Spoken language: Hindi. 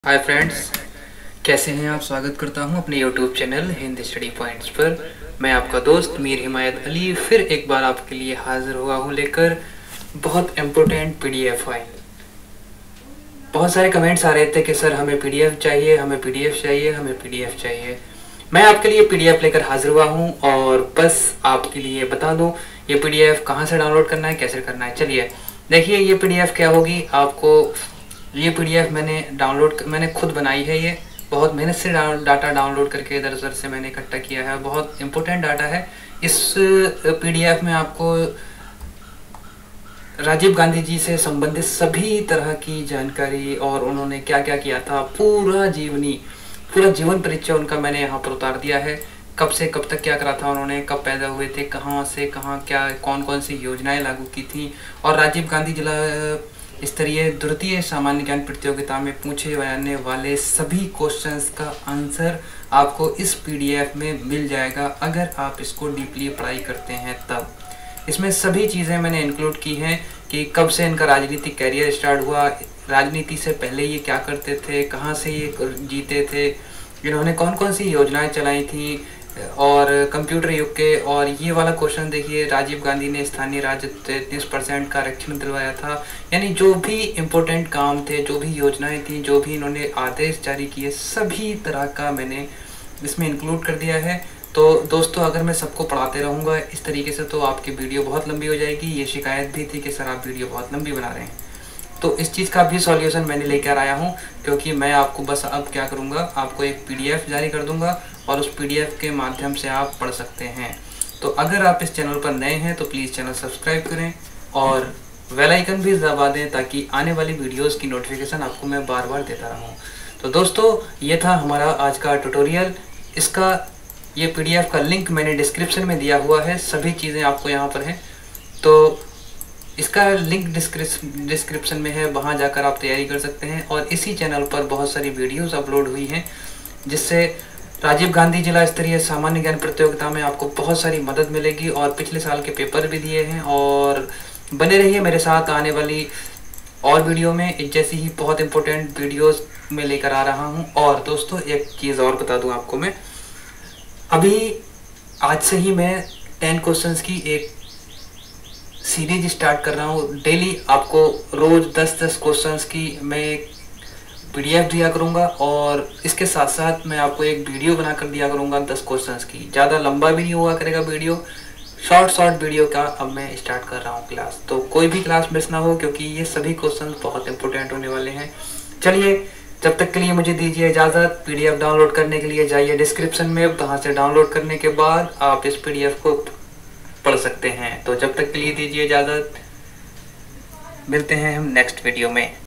हाय फ्रेंड्स, कैसे हैं आप। स्वागत करता हूं अपने YouTube channel Hindi study points पर। मैं आपका दोस्त मीर हिमायत अली फिर एक बार आपके लिए हाजिर हुआ हूं लेकर बहुत इम्पोर्टेंट पीडीएफ फाइल। बहुत सारे कमेंट्स आ रहे थे कि सर हमें पीडीएफ चाहिए, हमें पीडीएफ चाहिए, हमें पीडीएफ चाहिए। मैं आपके लिए पीडीएफ लेकर हाजिर हुआ हूं और बस आपके लिए बता दूं ये पीडीएफ कहां से डाउनलोड करना है, कैसे करना है। चलिए देखिए ये पीडीएफ क्या होगी। आपको ये पीडीएफ मैंने खुद बनाई है। ये बहुत मेहनत से डाटा डाउनलोड करके इधर उधर से मैंने इकट्ठा किया है। बहुत इम्पोर्टेंट डाटा है। इस पीडीएफ में आपको राजीव गांधी जी से संबंधित सभी तरह की जानकारी और उन्होंने क्या क्या किया था, पूरा जीवन परिचय उनका मैंने यहाँ पर उतार दिया है। कब से कब तक क्या करा था उन्होंने, कब पैदा हुए थे, कहाँ से कहाँ क्या कौन कौन सी योजनाएं लागू की थी। और राजीव गांधी जिला स्तरीय द्वितीय सामान्य ज्ञान प्रतियोगिता में पूछे जाने वाले सभी क्वेश्चंस का आंसर आपको इस पीडीएफ में मिल जाएगा अगर आप इसको डीपली पढ़ाई करते हैं तब। इसमें सभी चीज़ें मैंने इंक्लूड की हैं कि कब से इनका राजनीतिक कैरियर स्टार्ट हुआ, राजनीति से पहले ये क्या करते थे, कहाँ से ये जीते थे, इन्होंने कौन कौन सी योजनाएं चलाई थी, और कंप्यूटर युग के। और ये वाला क्वेश्चन देखिए, राजीव गांधी ने स्थानीय राज्य 33% का आरक्षण दिलवाया था। यानी जो भी इम्पोर्टेंट काम थे, जो भी योजनाएं थी, जो भी इन्होंने आदेश जारी किए, सभी तरह का मैंने इसमें इंक्लूड कर दिया है। तो दोस्तों अगर मैं सबको पढ़ाते रहूँगा इस तरीके से तो आपकी वीडियो बहुत लंबी हो जाएगी। ये शिकायत भी थी कि सर आप वीडियो बहुत लंबी बना रहे हैं। तो इस चीज़ का भी सॉल्यूशन मैंने लेकर आया हूँ, क्योंकि मैं आपको बस अब क्या करूँगा, आपको एक पीडीएफ जारी कर दूँगा और उस पीडीएफ के माध्यम से आप पढ़ सकते हैं। तो अगर आप इस चैनल पर नए हैं तो प्लीज़ चैनल सब्सक्राइब करें और बेल आइकन भी दबा दें ताकि आने वाली वीडियोस की नोटिफिकेशन आपको मैं बार बार देता रहूँ। तो दोस्तों ये था हमारा आज का ट्यूटोरियल। इसका ये पीडीएफ का लिंक मैंने डिस्क्रिप्शन में दिया हुआ है, सभी चीज़ें आपको यहाँ पर हैं। तो इसका लिंक डिस्क्रिप्शन में है, वहाँ जाकर आप तैयारी कर सकते हैं। और इसी चैनल पर बहुत सारी वीडियोस अपलोड हुई हैं जिससे राजीव गांधी जिला स्तरीय सामान्य ज्ञान प्रतियोगिता में आपको बहुत सारी मदद मिलेगी। और पिछले साल के पेपर भी दिए हैं। और बने रहिए मेरे साथ, आने वाली और वीडियो में जैसी ही बहुत इंपॉर्टेंट वीडियोस में लेकर आ रहा हूँ। और दोस्तों एक चीज़ और बता दूँ आपको, मैं अभी आज से ही मैं 10 क्वेश्चंस की एक सीरीज स्टार्ट कर रहा हूँ। डेली आपको रोज़ 10-10 क्वेश्चंस की मैं पीडीएफ दिया करूँगा और इसके साथ साथ मैं आपको एक वीडियो बना कर दिया करूँगा 10 क्वेश्चंस की। ज़्यादा लंबा भी नहीं हुआ करेगा वीडियो, शॉर्ट वीडियो का अब मैं स्टार्ट कर रहा हूँ क्लास। तो कोई भी क्लास मिस ना हो, क्योंकि ये सभी क्वेश्चन बहुत इंपॉर्टेंट होने वाले हैं। चलिए जब तक के लिए मुझे दीजिए इजाज़त। पीडीएफ डाउनलोड करने के लिए जाइए डिस्क्रिप्शन में, वहाँ से डाउनलोड करने के बाद आप इस पीडीएफ को पढ़ सकते हैं। तो जब तक के लिए दीजिए इजाज़त, मिलते हैं हम नेक्स्ट वीडियो में।